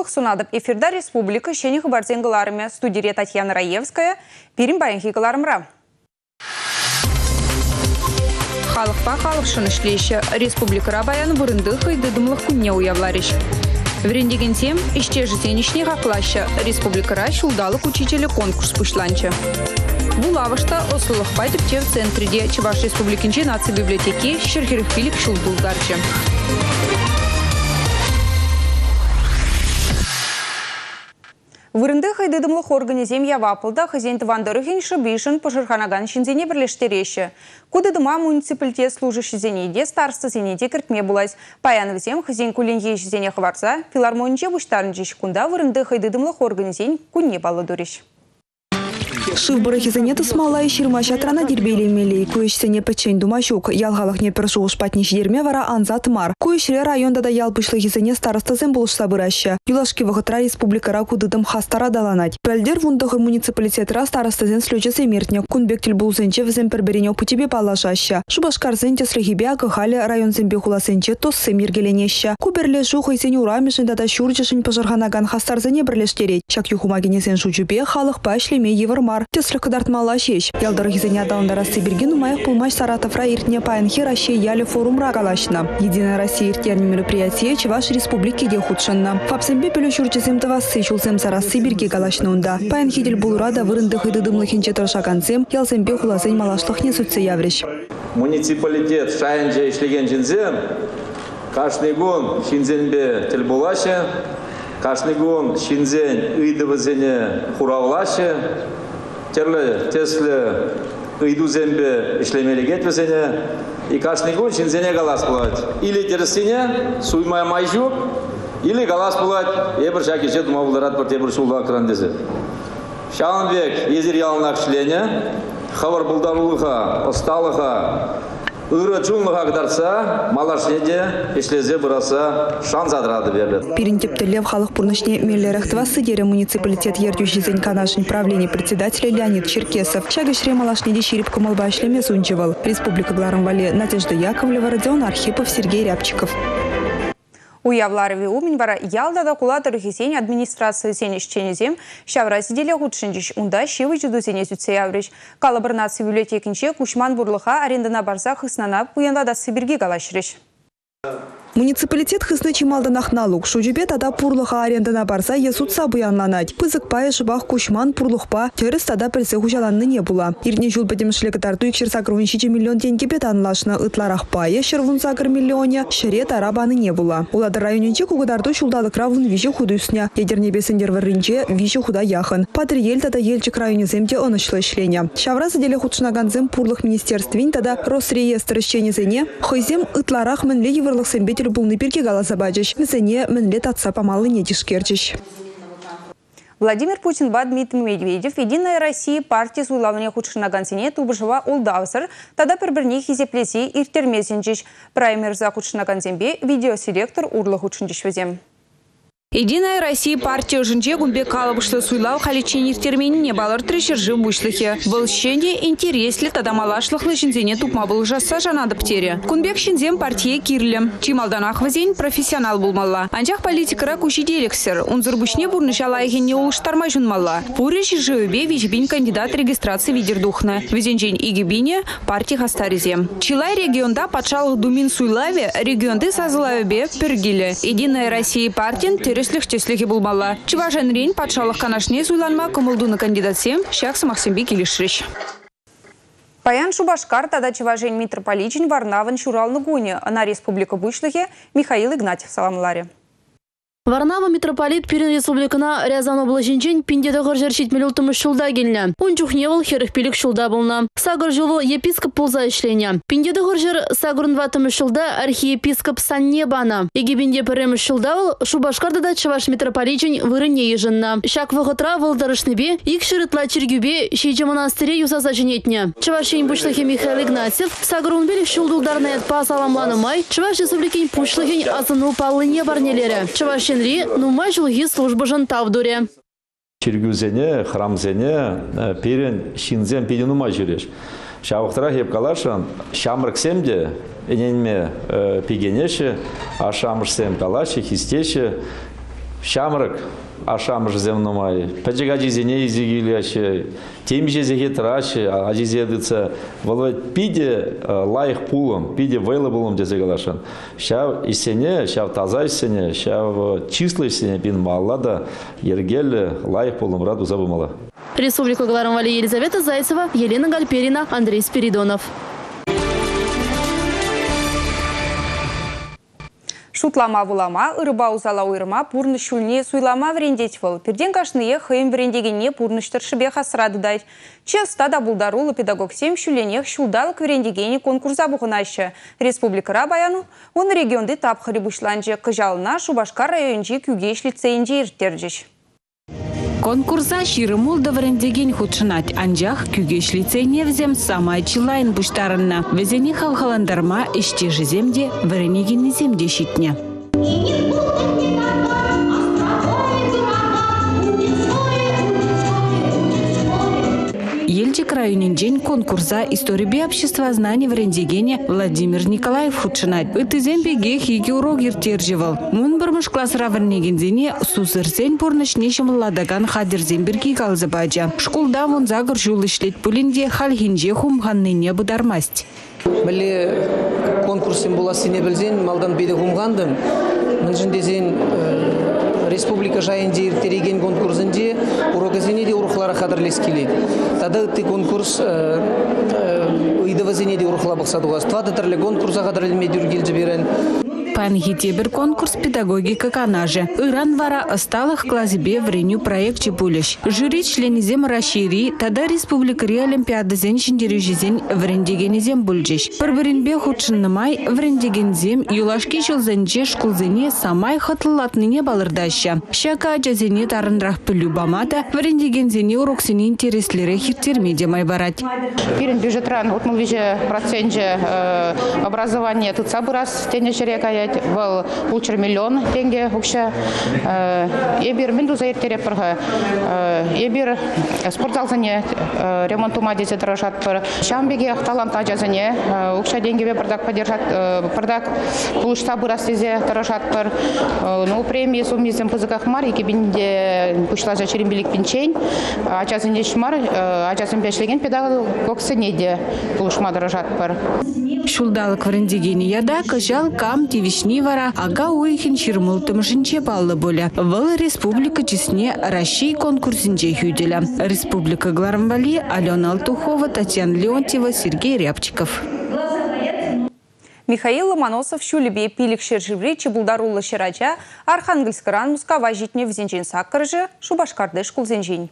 Шулық сунадып эфирда республика шені хабарзенгіларыме студия Татьяна Раевская, Перім баянхигаларымра. Халықпа халық шынышлейші республикара баян вырынды хыйдыдымлық күнне уявларыш. Врендеген тем, іште житенішне қақлашы республикара шулдалық учителі конкурс пұшланчы. Булавышта ослылық байтыпте в центреде Чуваш республикинче нации библиотеки Шерхерих Филипп Шулдулдарчы. Вырынды хайдыдымлық организем явапылда хазенті вандырыхен шыбишын пожырханаган шинзене бірлештереші. Кудыдыма муниципалитет служащий зенеде старосты зенеде кіртме булась. Паянывзем хазен кулинге зене хварца, филармонинче буштарын жешкунда вырынды хайдыдымлық организем кунне балы дуриш. Шывбыры хизанеты смала и ширма шатрана дербели мели. Куешсене печень думашук. Ялгалах не першу шпатниш дерме вара анзат мар. Куешре районда да ял пышлы хизане староста зембулш сабыраща. Юлашки вахытра республикара кудыдым хастара даланать. Пельдер вундахыр муниципалитетра староста зен слючасы мертня. Кунбектель булзенче взем перберенек путебе палашаща. Шубашкар зенте срехибе акахали район зембе хуласенче тоссы миргеленеща. Куберле жухай зен урамишен дада шурчашын пожарханаган хастар зене бірлештереть. Чак юхумагене зен шучупе халық пашлеме евармар. Теслы кадартмала шеш. Ялдары хизене адалында Россия-Бергин умаях пулмаш Саратовра иртне паянхи Россия яли форумра галашна. Единая Россия иртерни мероприятие Чуваш республики де худшанна. Фапсембе пелющурчезем тавасы чулзем за Россия-Берги галашна унда. Паянхидель булурада вырындых и дыдымлых инчетр шаганцем ялзембе хулазень малашлых не сутся яврищ. Муниципалитет шайынже ишлеген жинзем, каждый гон шинзенбе тельбулаше, каждый гон шинзен ыйдывызене хуравлаше, терлі теслі ыйду зембе ишлемелегет везене, и каждый гон шинзене галас булать. Или терсине суймай майжук, или галас булать, ебір шаки жет мавуларат бір тебір шулда крандезе. Шаанбек езір ялынақ шлене, хавар булдарулыға, осталыға, ыры чунлыға кыдарса, малашнеде ишлезе бұраса шан задрады берді. Перентепті лев халық пұрнышне меллерахтвасы дере муниципалитет ердюжизен канашын правление председателя Леонид Черкесов. Шагашре малашнеде шерипка молба ишлеме зунчевал. Республика Гларамвали Надежда Яковлева, Родион Архипов, Сергей Рябчиков. Уявларыви умень вара ялдада кулатыры хизень администрации сенешченезем шавра сиделе худшынчиш унда шивы жуду сенесүтсе яврыш. Калабыр нации библиотекинче кушман бурлыха арендана барса хыснана пуянлада Сибирги галашрыш. Муниципалитет хысны чималданах налуг. Шужубе тада пурлыха арендана барса есутса буянланать. Пызык пая шыбах кушман пурлыхпа терес тада пельсе хужаланны не була. Ирне жул бәдемшлі катарту икшер сакрун 6 миллион тенге бетанлашна ытларах пая шервун сакр миллионе шере тарабаны не була. Улады районенче кугадарту шулдалық равун виже худусня. Ядерне бесендер варринче виже худа яхан. Патриель тада елчик районеземте онышлы ишленя. Шавра заделе худшнаганзем пурлых министерствин тада Росреестр ишченезене. Хойзем ытларах менле еврлых сембетель булны перке галасабаджиш. Везене менлет отца помалы не дишкерчиш. Владимир Путин ба Дмитрий Медведев Единая Россия партия суйлавне худшнагансене тубышыва олдавсыр, тада пербірне хизеплеси иртермесенчиш. Праймер за худшнагансембе видеоселектор урлы худшынчиш везем. Единая Россия партия жинче гумбе калабышты суйлау халиченер терминине балар трешержи вышлыхе. Был щенде интересли тада малашлыхлы шинзене тупма был жаса жанады птере. Кунбек шинзем партия кирлем. Чималданах вазень профессионал булмалла. Анчах политикара куши делексер. Унзырбушне бурнышала егенне улыштарма жунмалла. Пуриш живебе вичбин кандидат регистрации видердухна. Везенчень игибине партия хастаризем. Чилай регионда патшалых думин суйлаве регионды сазылавебе пергиле. Единая Россия партия Теслихи булмалла. Чувашен рейн патшалық канашне суйланма кымылдуны кандидатсем шахс Максимбек Илишриш. Паян Шубашкар тада Чувашен митрополичин Варнаван Шуралны гуне, на республика Бушлыхе Михаил Игнатьев саламларе. Варнава митрополит Пирин республикана Рязано Блажинчен пиндеды ғыржершет мелютымы шулда келіне. Он чухневал херехпилік шулда болна. Сагыр жылы епископ полза ішлене. Пиндеды ғыржер сагырын ватымы шулда архиепископ Санне бана. Егебенде пірімі шулдавыл Шубашкарда да Чуваш митрополичен вырыне ежынна. Шак вғытра вылдарышныбе, ик шырытла чергюбе шейче монастыре юсаса женетне. Чувашен Бушлыхе Михаил Игнатьев сагырын белі шулдулдарны әтпа саламланы май Чуваш республикен Пушлыхен азыну палыне барнелері. Чуваш нумай жылги служба жантавдуре. Чергюзене, храмзене, перен шинзен пединума жүреш. Шавықтыра хеп калашан, шамрыксемде, ененме пегенеше, а шамрыксем калаши, хистеше, Шамрак, ашамр земномай. Паджигадизене изигиляче, темже зегетраче, азизедыца. Волвет пиде лайх пулом, пиде вейлабулом дезегалашан. Шав исене, шав таза исене, шав число исене пин маллада, ергель лайх пулом раду забымала. Республика Гларамвали, Елизавета Зайцева, Елена Гальперина, Андрей Спиридонов. Шутлама вулама, ырыба узала уйрма, пурны шульне суйлама врендетьвал. Перден кашные хэйм врендегене пурныштыр шыбе хасрады дайт. Честа да булдарулы педагог 7 шуленех шулдалық врендегене конкурса бұғынайшы. Республикара баяну, он регионды тапхары бұшланжы кыжалына Шубашкар районжи кюгеш лицейнжи ирттерджіш. Конкурса ширымул да врендеген худшынат. Анжах кюгеш лицейне взем самай чилайн буштарынна. Везені халхаландарма іште жеземде врендегені земде шитне. Ельчик районен конкурса истории общества знаний в Рендегене Владимир Николаев худшынат. Үтізен беге хиги урок ертержевал. Мун бірміш классра врендегензене сусырсен порнышнешім ладаган хадерзен бірге қалзыбаджа. Школда вон загыр жул ішлет пулінде халхинже хумғанныне бұдармасть. Білі конкурсен боласыне білзен, малдан беді хумғандым. Мүнжіндезен республика жайынде ертереген конкурсынде урогазене де урухлары қадырлес келеді. Тады ты конкурс үйдівізене де урухла бақсадуғаз. Твады түрлі конкурса қадырлеме дүргелді берін. Панхите бір конкурс педагогика канаже. Иран вара осталых клазибе вреню проекте булеш. Жюри членизем расшири, тада республикари олимпиада зен шиндережизен врендегенизем бульджеш. Пірбірінбе худшыннымай врендегензем юлашки жылзенже шкулзене самай хатылатныне балырдаща. Шака жазене тарынрақ пілю бамада врендегензене уроксене интереслері хиттермеде май барать. Пирин бюджетран утмылвиже процентже образование тут сабырас тенежерека был полчер миллион тенге вообще. Ебир миндуза ертерепырга. Ебир спортзал зане ремонтума дети дорожат пыр. Шамбеге талант ажазане вообще деньги бе продак поддержать продак полчаса бырас дезе дорожат пыр. Ну премии суммизем пызыках мар и кибинде пушла за черембилик пинчень. Ажазане шмар ажазен бешлеген педагог сенеде полушма дорожат пыр. Шулдалық врендегені яда кыжал кам тивишни вара ага уйхин ширмултым жинче баллы боля. Выл республика чесне Россия конкурсинче хюделя. Республика Гларамвали, Алена Алтухова, Татьяна Леонтьева, Сергей Рябчиков. Михаил Ломоносов шулебе пилик шерживри чебулдарулы ширача Архангельскаран Мускава житне взенжен саккаржы Шубашкарды шкулзенжень.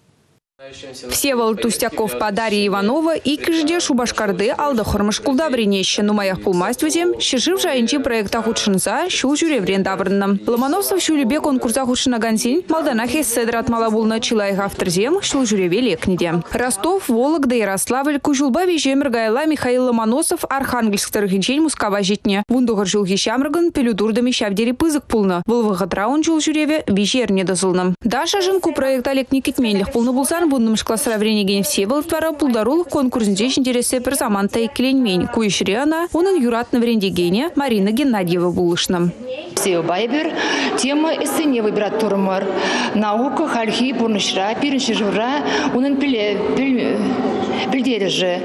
Всеволод Тустяков, Дарья Иванова и кижде Шубашкарды алды хормышкулда вренеще нумаях пулмасть взем, шижив жайынчи проекта худшынса, шул жюре врендаврынным. Ломоносов шулебе конкурса худшына гансин, малданахе седрат малабулна чилайх авторзем, шул жюреве лекнеде. Ростов, Вологда, Ярославль, Кужулба вежемер гайла Михаил Ломоносов, Архангельск тарыхинчень Мускава житне. Вундугар жулги шамрган пелюдурдами шавдери пызык пулна. Вылвыгат раун жул жюреве вежерне дозылным. Даша жинку проекта лекни китменлих пулны булсан бунным шкласра вренеген Всеволод твара пулдарул конкурсинче интересе per заманта и клейнмень. Куишри она, онын юратны врендегене Марина Геннадьева булышным. Все байбер тема эссене выбирать турмар. Наука, хальхи, бурнышра, пиринши жура, онын пильдереже.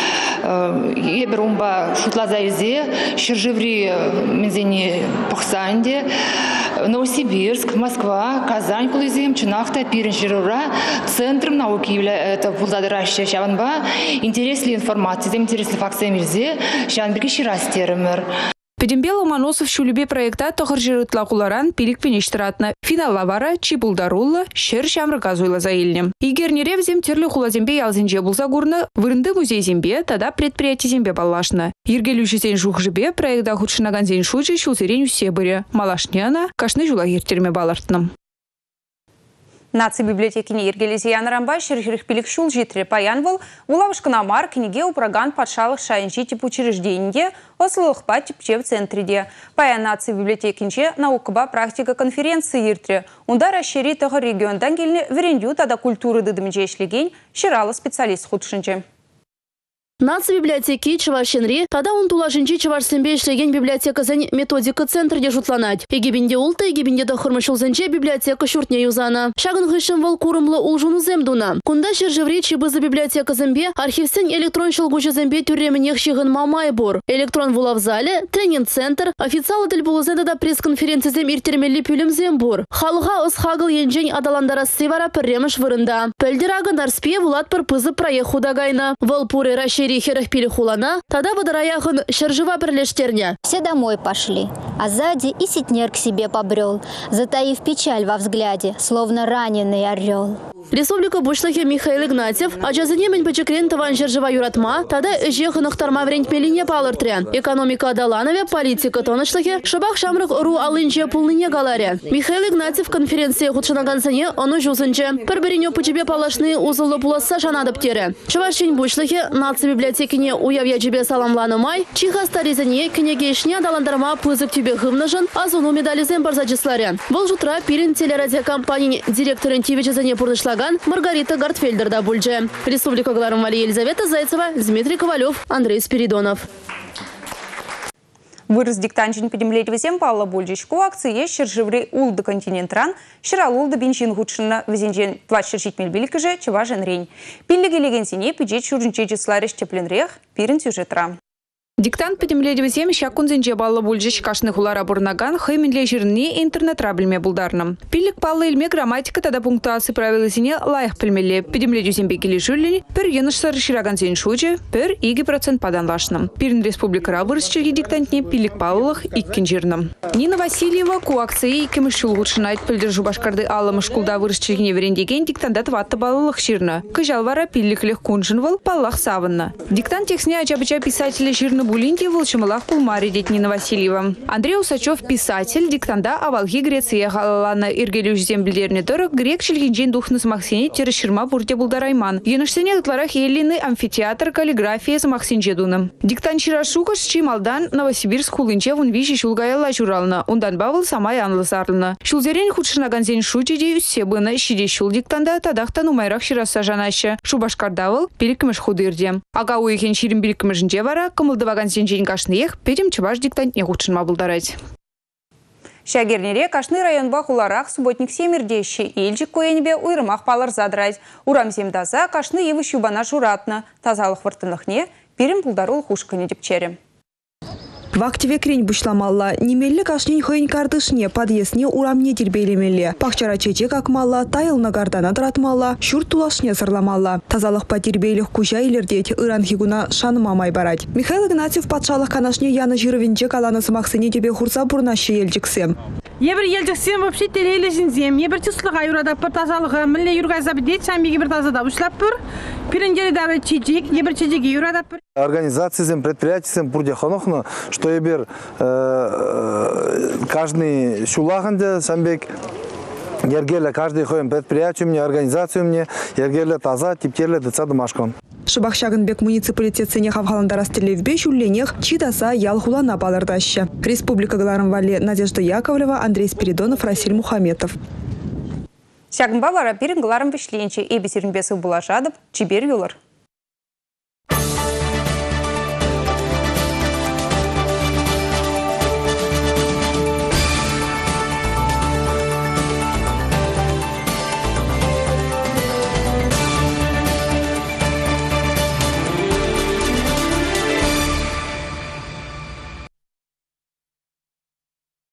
Ебер умба шутла завезе, шержеври мензени пахсанде, Новосибирск, Москва, Казань, Кулызем, Чунахта, пиринши жура, центром науки является пулдадыращая шаванба, интересли информации, интересли факты мирзе, шанбеки ширастермер. Педембе Ломоносов шулебе проекта тохаржирытла куларан пилик пенештратна. Финал лавара чипулдарулла шер шамрыка зуйла заилне. Игернере взем терлі хулазембе ялзенже булса гурны, вырынды музей зембе, тада предприятие зембе баллашна. Ергелюші сен жух жібе проекта худшынаган зен шучы шулсерен усебыре. Малашняна кашны жула ертерме балартным. Наци библиотекине ергелезе янрамба шерхерих пилик шул житре паянвал, улавышкана мар книге упраган патшалық шайынчи тип учрежденде, ослылықпа типче в центриде. Паян наци библиотекинче наукаба практика конференции иртре. Унда расшири тағы региондан келіне верендю тада культуры дыдымже ешлеген ширалы специалист худшынче. Нацбиблиотеки Чувашенри, тогда он тулашинчи Чувашсембе ишлеген библиотека зен методика центр жутланать. Егибинде улта, егибинде дохормышыл зенче библиотека шуртне юзана. Шагын хышын вол курымлы улжуну земдуна. Кунда шержеври чибызы библиотека зембе, архивсен электрон шылгучы зембе тюременех шигын мамай бор. Электрон вула в зале, тренинг-центр, официалы тіл булызенда да пресс-конференция зем иртермелли пюлем зембор. Халыға ысхагыл енжен адаландарасы вара пірремыш вырында. Пөлдерагы нарспе вулат пыр пызы проект худагайна. Вол пуры рашери херах пилихулана, тогда водораяхын шержева бірлештерня. Все домой пошли, а сзади и сетнер к себе побрел, затаив печаль во взгляде, словно раненый орел. Республика Бушлахе Михаил Игнатьев, а жазынемен пачекрен таван шержева юратма, тогда ежехын ықтарма врентмелине палыртрян. Экономика адаланове, политика тонышлахе, шабах шамрық ру алынче пулныне галаре. Михаил Игнатьев конференция худшанагансане, оно жузынче. Пірбірінё пучебе палашны узылы пуласа жанадыптере. Чувашин Бушлахе, нацбиблиотекине уявья жебе саламланы май, чиха старизане, кенегешне адаландарма пызык тюбе хывнажын, азуну медализен барзачысларе. Бұл жутра пирин телерадиокомпании директорын тивечезане пурнышла Маргарита Гартфельдерда бульже. Республика Гларамвали, Елизавета Зайцева, Дмитрий Ковалев, Андрей Спиридонов. Вырос диктанчин подемлеть везем Павла Бульжичку акции шержеври улды континентран, ширал улды бенчин гудшина везенжен 24 мельбилик же чеважен рень. Пиллиги легенсине пиджет шурнче числариш тепленрех, пирен сюжетра. Диктант подемледи везем щакун зенже Павла Бульжич кашны хулара бурнаган хейменле жирни интернет раблеме булдарным. Пиллик Павла Ильме грамматика тогда пунктуации правила зене лайх пельмеле подемледи зембе кили жюлени, пер енышсар шираган зен шуче, пер иги процент падан лашным. Пирн республика рабырсчеги диктантне Пиллик Павлах и кинжирным. Нина Васильева ку акции и кемышул гудшинайт пельдержу башкарды алла мышкулда вырсчеги неверендеген диктандат ватта баллах ширна. Кыжалвара Пиллик легкунжинвал паллах саванна. Диктант тексне ачабыча писателя жирны Булинки волчамалах пулмари Нина Васильева. Андрей Усачев писатель, диктанда авалги Греция галана иргелюш земблерне дорог грек шельгинджин духнус Максине терширма бурте булдарайман. Юношсене тларах еллины амфитеатр каллиграфия с Максинджедуном. Диктант Ширашукаш Чималдан Новосибирск хулынче вун виши шулгаяла журална. Ундан бавыл самай анлысарлна. Шулзерен худшинаган зен шучеди себына шиде шул диктанда тадахтан умайрах шираса жанаще. Шубашкардавыл пиликмеш худырде. Ага уйхен ширим пиликмешнже вара кымылдыва Гансенжин кашныех, петим чеваш диктантне худшинма булдарать. Шагернере кашны район бахуларах субботник семердещи, эльчик коенбе уйрымах палар задрать. Урам земдаза кашны евы щубана журатна. Тазалық вартынықне, пирим булдарул хушканы депчерем. В активе крень бушламалла, немелли кашнин хойн кардышне, подъездне урамне дербейлемелле. Пахчара чечек акмалла, тайыл нагардана дратмалла, шурт тулашне сырламалла. Тазалық па дербейлих кужа илердеть, иран хигуна шанымамай барать. Михаил Игнатьев патшалық канашне яна жировинчек аланы самақсыне тебе хурса бурнаще елчексем. Ебір елчексем вообще телейлі жінзем, ебір тюслыға юрада пыр тазалығы, мүлі юргай забедет, шамбеге бір тазада ұшлап пыр, пирендері дабы чечек, ебір чечеге юрада пыр. Организациям, предприятиям бурдяханохна, что ебір каждый шулаханде самбек ергеле каждый хоем предприятию мне, организацию мне, ергеле таза, типтерле дыца домашкон. Шыбахшагынбек муниципалитет сене хавхаланда растелевбе шулленех читаса ялхулана балардаща. Республика Гларамвали Надежда Яковлева, Андрей Спиридонов, Расиль Мухаметов. Шагынба вара пирин Гларам вишленче, эбисеринбесы булашадып, чибер юлар.